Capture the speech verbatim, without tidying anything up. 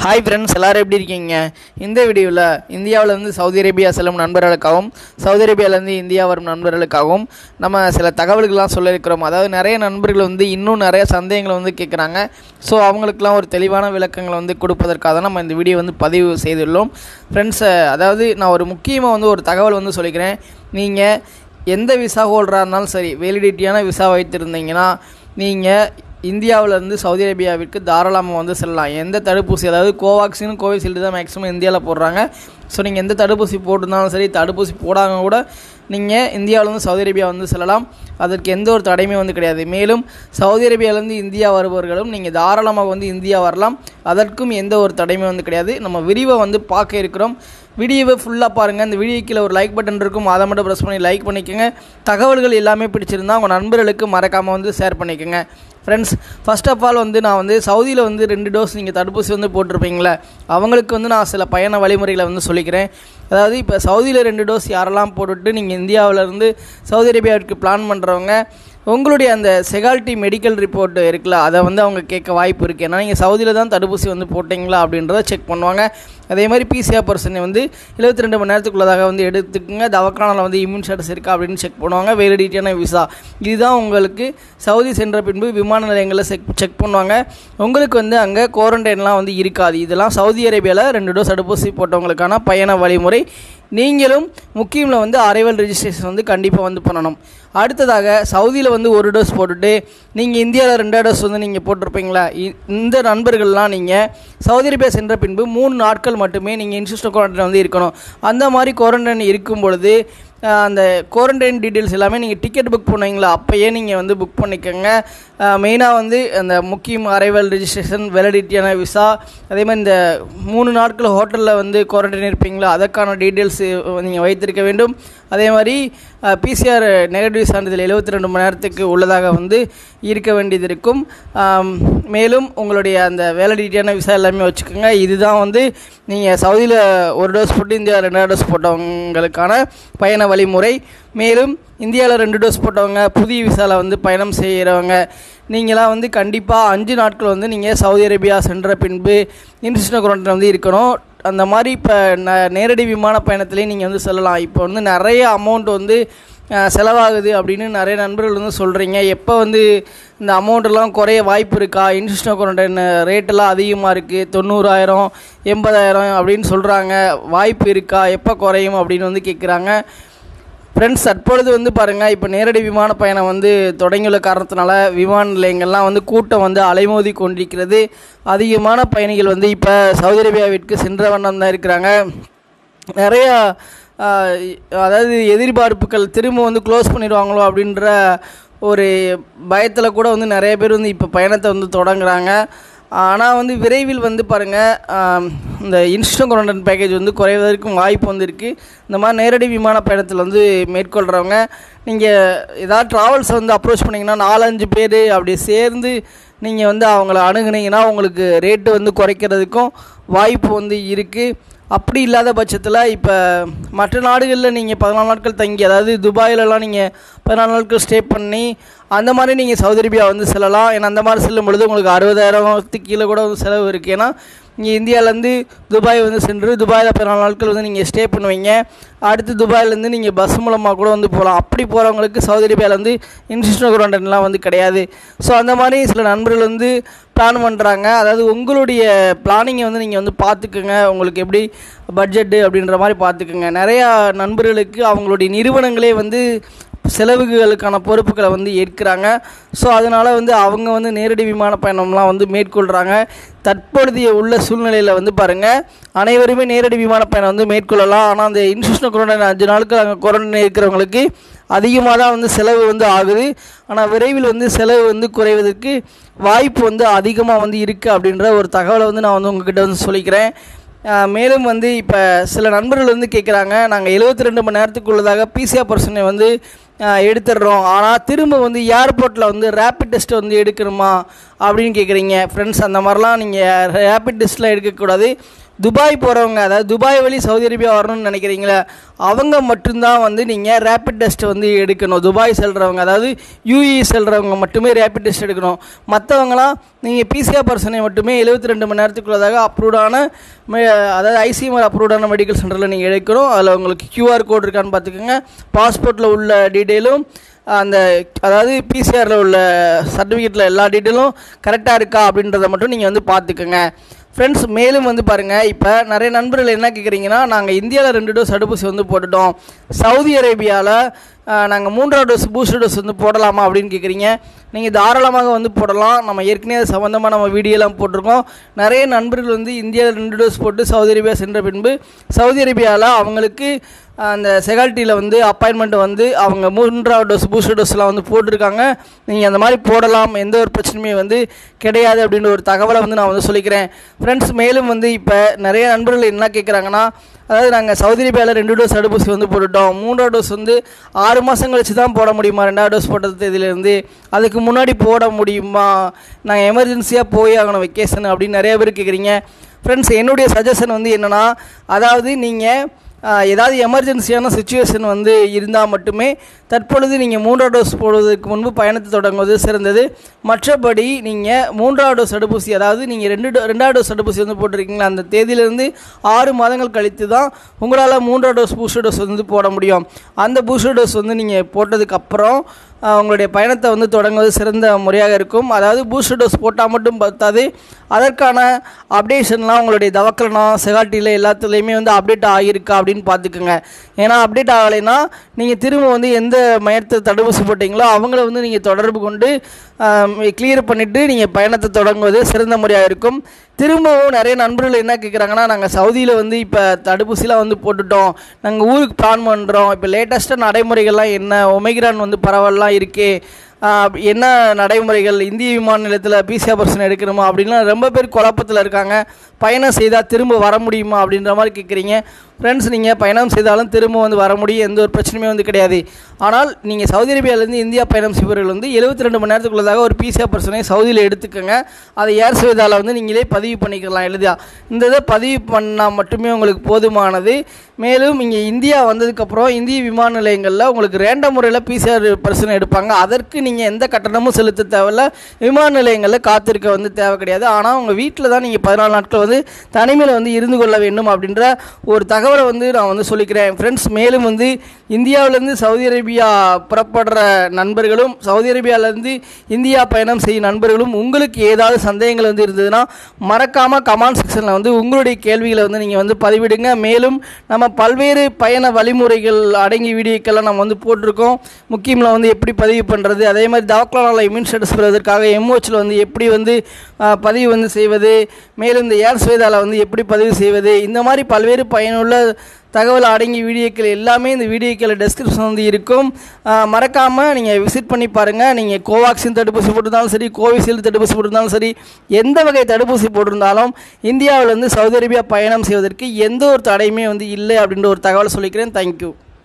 Hi friends, எல்லாரும் எப்படி இருக்கீங்க? இந்த வீடியோவில் இந்தியாவில் இருந்து சவுதி அரேபியா செல்லும் நண்பர்களுக்காகவும் சவுதி அரேபியாவில் இருந்து இந்தியா வரும் நண்பர்களுக்காகவும் நம்ம சில தகவல்கள்லாம் சொல்ல இருக்கிறோம். அதாவது நிறைய நண்பர்கள் வந்து இன்னும் நிறைய சந்தேகங்களை வந்து கேட்குறாங்க. ஸோ அவங்களுக்குலாம் ஒரு தெளிவான விளக்கங்களை வந்து கொடுப்பதற்காக தான் நம்ம இந்த வீடியோ வந்து பதிவு செய்துள்ளோம். ஃப்ரெண்ட்ஸ், அதாவது நான் ஒரு முக்கியமாக வந்து ஒரு தகவல் வந்து சொல்லிக்கிறேன். நீங்கள் எந்த விசா ஹோல்டராக இருந்தாலும் சரி, வேலிடிட்டியான விசா வைத்திருந்தீங்கன்னா நீங்கள் இந்தியாவிலேருந்து சவுதி அரேபியாவிற்கு தாராளமாக வந்து செல்லலாம். எந்த தடுப்பூசி, அதாவது கோவாக்சின் கோவிஷீல்டு தான் மேக்ஸிமம் இந்தியாவில் போடுறாங்க. ஸோ நீங்கள் எந்த தடுப்பூசி போட்டிருந்தாலும் சரி, தடுப்பூசி போடாங்க கூட நீங்கள் இந்தியாவிலேருந்து சவுதி அரேபியா வந்து செல்லலாம். அதற்கு எந்த ஒரு தடையுமே வந்து கிடையாது. மேலும் சவுதி அரேபியாவிலேருந்து இந்தியா வருபவர்களும் நீங்கள் தாராளமாக வந்து இந்தியா வரலாம். அதற்கும் எந்த ஒரு தடையுமே வந்து கிடையாது. நம்ம விரிவை வந்து பார்க்க இருக்கிறோம். வீடியோவை ஃபுல்லாக பாருங்கள். இந்த வீடியோ கீழே ஒரு லைக் பட்டன் இருக்கும், அதை மட்டும் ப்ரெஸ் பண்ணி லைக் பண்ணிக்கோங்க. தகவல்கள் எல்லாமே பிடிச்சிருந்தால் உங்கள் நண்பர்களுக்கு மறக்காமல் வந்து ஷேர் பண்ணிக்கோங்க. ஃப்ரெண்ட்ஸ், ஃபர்ஸ்ட் ஆஃப் ஆல் வந்து நான் வந்து சவுதியில் வந்து ரெண்டு டோஸ் நீங்கள் தடுப்பூசி வந்து போட்டிருப்பீங்களே, அவங்களுக்கு வந்து நான் சில பயண வழிமுறைகளை வந்து சொல்லிக்கிறேன். அதாவது இப்போ சவுதியில் ரெண்டு டோஸ் யாரெல்லாம் போட்டுட்டு நீங்கள் இந்தியாவிலேருந்து சவுதி அரேபியாவிற்கு பிளான் பண்ணுறவங்க, உங்களுடைய அந்த செகால்ட்டி மெடிக்கல் ரிப்போர்ட் இருக்குல்ல, அதை வந்து அவங்க கேட்க வாய்ப்பு இருக்குது. ஏன்னா நீங்கள் சவுதியில் தான் தடுப்பூசி வந்து போட்டிங்களா அப்படின்றத செக் பண்ணுவாங்க. அதே மாதிரி பிசிஆர் பர்சனை வந்து எழுபத்தி ரெண்டு மணி நேரத்துக்குள்ளதாக வந்து எடுத்துக்கோங்க. தவக்கானில் வந்து இம்யூன் ஸ்டேட்டஸ் இருக்கா அப்படின்னு செக் பண்ணுவாங்க. வேலிடிட்டியான விசா இதுதான் உங்களுக்கு சவுதி சென்ற பின்பு விமான நிலையங்களில் செக் செக் பண்ணுவாங்க. உங்களுக்கு வந்து அங்கே குவாரண்டைன்லாம் வந்து இருக்காது. இதெல்லாம் சவுதி அரேபியாவில் ரெண்டு டோஸ் தடுப்பூசி போட்டவங்களுக்கான பயண வழிமுறை. நீங்களும் முக்கியமில் வந்து அரைவல் ரெஜிஸ்ட்ரேஷன் வந்து கண்டிப்பாக வந்து பண்ணணும். அடுத்ததாக சவுதியில் வந்து ஒரு டோஸ் போட்டுட்டு நீங்கள் இந்தியாவில் ரெண்டா டோஸ் வந்து நீங்கள் போட்டிருப்பீங்களா, இந்த நண்பர்கள்லாம் நீங்கள் சவுதி அரேபியா சென்ற பின்பு மூணு நாட்கள் மட்டுமே நீங்கள் இன்ஸ்டியூஷன் குவாரண்டைன் வந்து இருக்கணும். அந்த மாதிரி குவாரண்டைன் இருக்கும் பொழுது அந்த குவாரண்டைன் டீட்டெயில்ஸ் எல்லாமே நீங்கள் டிக்கெட் புக் பண்ணுவீங்களா, அப்போயே நீங்கள் வந்து புக் பண்ணிக்கோங்க. மெயினாக வந்து அந்த முக்கியம் அரைவல் ரெஜிஸ்ட்ரேஷன், வேலிடிட்டியான விசா, அதே மாதிரி இந்த மூணு நாட்கள் ஹோட்டலில் வந்து குவாரண்டைன் இருப்பீங்களா, அதற்கான டீட்டெயில்ஸ் நீங்கள் வைத்திருக்க வேண்டும். அதே மாதிரி பிசிஆர் நெகட்டிவ் சான்றிதழ் எழுபத்தி ரெண்டு மணி நேரத்துக்கு உள்ளதாக வந்து இருக்க வேண்டியது இருக்கும். மேலும் உங்களுடைய அந்த வேலிடிட்டியான விசா எல்லாமே வச்சுக்கோங்க. இதுதான் வந்து நீங்கள் சவுதியில் ஒரு டோஸ் போட்டு இந்தியா ரெண்டாவது டோஸ் போட்டவங்களுக்கான பயண வழிமுறை. மேலும் இந்தியாவில் ரெண்டு டோஸ் போட்டவங்க, புதிய விசாவில் வந்து பயணம் செய்கிறவங்க, நீங்களாம் வந்து கண்டிப்பாக அஞ்சு நாட்கள் வந்து நீங்கள் சவுதி அரேபியா சென்ற பின்பு இன்ஸ்டியூஷன் குவாரண்டைன் வந்து இருக்கணும். அந்த மாதிரி இப்போ ந நேரடி விமான பயணத்துலேயும் நீங்கள் வந்து செல்லலாம். இப்போ வந்து நிறைய அமௌண்ட் வந்து செலவாகுது அப்படின்னு நிறைய நண்பர்கள் வந்து சொல்கிறீங்க. எப்போ வந்து இந்த அமௌண்ட்டெல்லாம் குறைய வாய்ப்பு இருக்கா, இன்ஸ்டியூஷன் குவாரண்டைன் ரேட்டெல்லாம் அதிகமாக இருக்குது, தொண்ணூறாயிரம் எண்பதாயிரம் அப்படின்னு சொல்கிறாங்க, வாய்ப்பு இருக்கா, எப்போ குறையும் அப்படின்னு வந்து கேட்குறாங்க. ஃப்ரெண்ட்ஸ், தற்பொழுது வந்து பாருங்கள், இப்போ நேரடி விமான பயணம் வந்து தொடங்கியுள்ள காரணத்தினால விமான நிலையங்கள்லாம் வந்து கூட்டம் வந்து அலைமோதி கொண்டிருக்கிறது. அதிகமான பயணிகள் வந்து இப்போ சவுதி அரேபியாவிற்கு சென்ற வண்ணம் தான் இருக்கிறாங்க. நிறையா அதாவது எதிர்பார்ப்புகள் திரும்ப வந்து க்ளோஸ் பண்ணிடுவாங்களோ அப்படின்ற ஒரு பயத்தில் கூட வந்து நிறைய பேர் வந்து இப்போ பயணத்தை வந்து தொடங்குறாங்க. ஆனால் வந்து விரைவில் வந்து பாருங்கள், இந்த இன்ஸ்டியூஷன் குவாரண்டைன் பேக்கேஜ் வந்து குறைவதற்கும் வாய்ப்பு வந்து இருக்குது. இந்த மாதிரி நேரடி விமான பயணத்தில் வந்து மேற்கொள்கிறவங்க நீங்கள் ஏதாவது ட்ராவல்ஸை வந்து அப்ரோச் பண்ணிங்கன்னா நாலஞ்சு பேர் அப்படி சேர்ந்து நீங்கள் வந்து அவங்கள அணுகுனீங்கன்னா உங்களுக்கு ரேட்டு வந்து குறைக்கிறதுக்கும் வாய்ப்பு வந்து இருக்குது. அப்படி இல்லாத பட்சத்தில் இப்போ மற்ற நாடுகளில் நீங்கள் பதினாலு நாட்கள் தங்கி, அதாவது துபாயிலலாம் நீங்கள் பதினாலு நாட்கள் ஸ்டே பண்ணி அந்த மாதிரி நீங்கள் சவுதி அரேபியா வந்து செல்லலாம். ஏன்னா அந்த மாதிரி செல்லும் பொழுது உங்களுக்கு அறுபதாயிரத்துக்கு கீழே கூட வந்து செலவு இருக்குது. ஏன்னா நீங்கள் இந்தியாவிலேருந்து துபாய் வந்து சென்று துபாயில் பதினாலு நாட்கள் வந்து நீங்கள் ஸ்டே பண்ணுவீங்க. அடுத்து துபாயிலேருந்து நீங்கள் பஸ் மூலமாக கூட வந்து போகலாம். அப்படி போகிறவங்களுக்கு சவுதி அரேபியாவிலேருந்து இன்ஸ்டியூஷன் குவாரண்டைன்லாம் வந்து கிடையாது. ஸோ அந்த மாதிரி சில நண்பர்கள் வந்து பிளான் பண்ணுறாங்க. அதாவது உங்களுடைய பிளானிங்கை வந்து நீங்கள் வந்து பார்த்துக்குங்க, உங்களுக்கு எப்படி பட்ஜெட்டு அப்படின்ற மாதிரி பார்த்துக்குங்க. நிறையா நண்பர்களுக்கு அவங்களுடைய நிறுவனங்களே வந்து செலவுகளுக்கான பொறுப்புகளை வந்து ஏற்கிறாங்க. ஸோ அதனால் வந்து அவங்க வந்து நேரடி விமான பயணம்லாம் வந்து மேற்கொள்கிறாங்க. தற்பொழுதைய உள்ள சூழ்நிலையில் வந்து பாருங்கள், அனைவருமே நேரடி விமான பயணம் வந்து மேற்கொள்ளலாம். ஆனால் அந்த இன்ஸ்டியூஷன் குவாரண்டைன் அஞ்சு நாட்கள் அங்கே குவாரண்டைன் இருக்கிறவங்களுக்கு அதிகமாக தான் வந்து செலவு வந்து ஆகுது. ஆனால் விரைவில் வந்து செலவு வந்து குறைவதற்கு வாய்ப்பு வந்து அதிகமாக வந்து இருக்குது அப்படின்ற ஒரு தகவலை வந்து நான் வந்து உங்ககிட்ட வந்து சொல்லிக்கிறேன். மேலும் வந்து இப்போ சில நண்பர்கள் வந்து கேட்குறாங்க, நாங்கள் எழுபத்தி ரெண்டு மணி நேரத்துக்குள்ளதாக பிசிஆர் பர்சனை வந்து எடுத்துடுறோம், ஆனால் திரும்ப வந்து ஏர்போர்ட்டில் வந்து ரேப்பிட் டெஸ்ட் வந்து எடுக்கணுமா அப்படின்னு கேட்குறீங்க. ஃப்ரெண்ட்ஸ், அந்த மாதிரிலாம் நீங்கள் ரேப்பிட் டெஸ்ட்லாம் எடுக்கக்கூடாது. துபாய் போகிறவங்க, அதாவது துபாய் வழி சவுதி அரேபியா வரணும்னு நினைக்கிறீங்களா, அவங்க மட்டும்தான் வந்து நீங்கள் ரேபிட் டெஸ்ட் வந்து எடுக்கணும். துபாய் செல்கிறவங்க, அதாவது யூஇ செல்கிறவங்க மட்டுமே ரேபிட் டெஸ்ட் எடுக்கணும். மற்றவங்களாம் நீங்கள் பிசிஆர் பர்சனை மட்டுமே எழுபத்தி ரெண்டு மணி நேரத்துக்குள்ளதாக அப்ரூவ்டான, அதாவது ஐசிஎம்ஆர் அப்ரூவ்டான மெடிக்கல் சென்டரில் நீங்கள் எடுக்கணும். அதில் உங்களுக்கு கியூஆர் கோட் இருக்கான்னு பார்த்துக்கோங்க. பாஸ்போர்ட்டில் உள்ள டீட்டெயிலும் அந்த அதாவது பிசிஆரில் உள்ள சர்டிஃபிகேட்டில் எல்லா டீட்டெயிலும் கரெக்டாக இருக்கா அப்படின்றத மட்டும் நீங்கள் வந்து பார்த்துக்கோங்க ஃப்ரெண்ட்ஸ். மேலும் வந்து பாருங்கள், இப்போ நிறைய நண்பர்கள் என்ன கேட்குறீங்கன்னா, நாங்கள் இந்தியாவில் ரெண்டு டோஸ் தடுப்பூசி வந்து போட்டுட்டோம், சவுதி அரேபியாவில் நாங்கள் மூன்றாவது டோஸ் பூஸ்டர் டோஸ் வந்து போடலாமா அப்படின்னு கேட்குறீங்க. நீங்கள் தாராளமாக வந்து போடலாம். நம்ம ஏற்கனவே அது சம்மந்தமாக நம்ம வீடியோலாம் போட்டிருக்கோம். நிறைய நண்பர்கள் வந்து இந்தியாவில் ரெண்டு டோஸ் போட்டு சவுதி அரேபியா சென்ற பின்பு சவுதி அரேபியாவில் அவங்களுக்கு அந்த செகால்ட்டியில் வந்து அப்பாயின்மெண்ட் வந்து அவங்க மூன்றாவது டோஸ் பூஸ்டர் டோஸ்லாம் வந்து போட்டிருக்காங்க. நீங்கள் அந்த மாதிரி போடலாம், எந்த ஒரு பிரச்சனையுமே வந்து கிடையாது அப்படின்ற ஒரு தகவலை வந்து நான் வந்து சொல்லிக்கிறேன் ஃப்ரெண்ட்ஸ். மேலும் வந்து இப்போ நிறைய நண்பர்கள் என்ன கேட்குறாங்கன்னா, அதாவது நாங்கள் சவுதி அரேபியாவில் ரெண்டு டோஸ் தடுப்பூசி வந்து போட்டுட்டோம், மூன்றாவது டோஸ் வந்து ஆறு மாதம் கழிச்சு தான் போட முடியுமா, ரெண்டாவது டோஸ் போட்டது இதிலேருந்து அதுக்கு முன்னாடி போட முடியுமா, நாங்கள் எமர்ஜென்சியாக போய் ஆகணும் வெக்கேஷன் அப்படின்னு நிறைய பேர் கேட்குறீங்க ஃப்ரெண்ட்ஸ். என்னுடைய சஜஷன் வந்து என்னென்னா, அதாவது நீங்கள் ஏதாவது எமர்ஜென்சியான சுச்சுவேஷன் வந்து இருந்தால் மட்டுமே தற்பொழுது நீங்கள் மூன்றாவது டோஸ் போடுவதற்கு முன்பு பயணத்தை தொடங்குவது சிறந்தது. மற்றபடி நீங்கள் மூன்றாவது டோஸ் தடுப்பூசி, அதாவது நீங்கள் ரெண்டு ரெண்டாவது டோஸ் தடுப்பூசி வந்து போட்டிருக்கீங்களா, அந்த தேதியிலிருந்து ஆறு மாதங்கள் கழித்து தான் உங்களால் மூன்றாவது டோஸ் பூஸ்டர் டோஸ் வந்து போட முடியும். அந்த பூஸ்டர் டோஸ் வந்து நீங்கள் போட்டதுக்கப்புறம் உங்களுடைய பயணத்தை வந்து தொடங்குவது சிறந்த முறையாக இருக்கும். அதாவது பூஸ்டர் டோஸ் போட்டால் மட்டும் பார்த்தாது, அதற்கான அப்டேஷன்லாம் உங்களுடைய தவக்கலனம் செகால்ட்டியில் எல்லாத்துலேயுமே வந்து அப்டேட் ஆகியிருக்கா அப்படின்னு பார்த்துக்குங்க. ஏன்னா அப்டேட் ஆகலைன்னா நீங்கள் திரும்ப வந்து எந்த மையத்தில் தடுப்பூசி போட்டிங்களோ அவங்கள வந்து நீங்கள் தொடர்பு கொண்டு கிளியர் பண்ணிவிட்டு நீங்கள் பயணத்தை தொடங்குவது சிறந்த முறையாக இருக்கும். திரும்பவும் நிறைய நண்பர்கள் என்ன கேட்குறாங்கன்னா, நாங்கள் சவுதியில் வந்து இப்போ தடுப்பூசிலாம் வந்து போட்டுட்டோம், நாங்கள் ஊருக்கு பிளான் பண்ணுறோம், இப்போ லேட்டஸ்ட்டாக நடைமுறைகள்லாம் என்ன, ஒமைக்ரான் வந்து பரவல்லாம் இருக்கே, என்ன நடைமுறைகள், இந்திய விமான நிலையத்தில் பிசிஆர் பர்சன் எடுக்கணுமா அப்படின்லாம் ரொம்ப பேர் குழப்பத்தில் இருக்காங்க. பயணம் செய்தால் திரும்ப வர முடியுமா அப்படின்ற மாதிரி கேட்குறீங்க ஃப்ரெண்ட்ஸ். நீங்கள் பயணம் செய்தாலும் திரும்ப வந்து வர முடியும், எந்த ஒரு பிரச்சனையுமே வந்து கிடையாது. ஆனால் நீங்கள் சவுதி அரேபியாவிலேருந்து இந்தியா பயணம் செய்பவர்கள் வந்து எழுபத்தி ரெண்டு மணி நேரத்துக்குள்ளதாக ஒரு பிசிஆர் பர்சனை சவுதியில் எடுத்துக்கோங்க. அதை ஏர் செய்தால் வந்து நீங்களே பதிவு பண்ணிக்கலாம் எழுதியா. இந்த இதை பதிவு பண்ணால் மட்டுமே உங்களுக்கு போதுமானது. மேலும் இங்கே இந்தியா வந்ததுக்கப்புறம் இந்திய விமான நிலையங்களில் உங்களுக்கு ரேண்டம் முறையில் பிசிஆர் பர்சனை எடுப்பாங்க. அதற்கு நீங்கள் எந்த கட்டணமும் செலுத்த தேவையில்ல, விமான நிலையங்களில் காத்திருக்க வந்து தேவை கிடையாது. ஆனால் உங்கள் வீட்டில் தான் நீங்கள் பதினாலு நாட்கள் வந்து தனிமையில் வந்து இருந்து கொள்ள வேண்டும் அப்படின்ற ஒரு தகவலை வந்து நான் வந்து சொல்லிக்கிறேன் ஃப்ரெண்ட்ஸ். மேலும் வந்து இந்தியாவிலேருந்து சவுதி அரேபியா புறப்படுற நண்பர்களும் சவுதி அரேபியாவிலேருந்து இந்தியா பயணம் செய்யும் நண்பர்களும் உங்களுக்கு ஏதாவது சந்தேகங்கள் வந்து இருந்ததுன்னா மறக்காமல் கமெண்ட் செக்ஷனில் வந்து உங்களுடைய கேள்விகளை வந்து நீங்கள் வந்து பதிவிடுங்க. மேலும் நம்ம பல்வேறு பயண வழிமுறைகள் அடங்கிய வீடியோக்கெல்லாம் நம்ம வந்து போட்டிருக்கோம். முக்கியமாக வந்து எப்படி பதிவு பண்ணுறது, அதே மாதிரி தவக்கலானால் இம்யூன் ஸ்டேட்டஸ் பெறுவதற்காக எம்ஓஹெச்சில் வந்து எப்படி வந்து பதிவு வந்து செய்வது, மேலும் இந்த ஏர் ஸ்வேதாவில் வந்து எப்படி பதிவு செய்வது, இந்த மாதிரி பல்வேறு பயனுள்ள தகவல் அடங்கிய வீடியோக்கள் எல்லாமே இந்த வீடியோக்கள் டெஸ்கிரிப்ஷன் வந்து இருக்கும். மறக்காமல் நீங்கள் விசிட் பண்ணி பாருங்கள். நீங்கள் கோவாக்சின் தடுப்பூசி போட்டிருந்தாலும் சரி, கோவிஷீல்டு தடுப்பூசி போட்டிருந்தாலும் சரி, எந்த வகை தடுப்பூசி போட்டிருந்தாலும் இந்தியாவில் வந்து சவுதி அரேபியா பயணம் செய்வதற்கு எந்த ஒரு தடையுமே வந்து இல்லை அப்படின்ற ஒரு தகவலை சொல்லிக்கிறேன். தேங்க்யூ.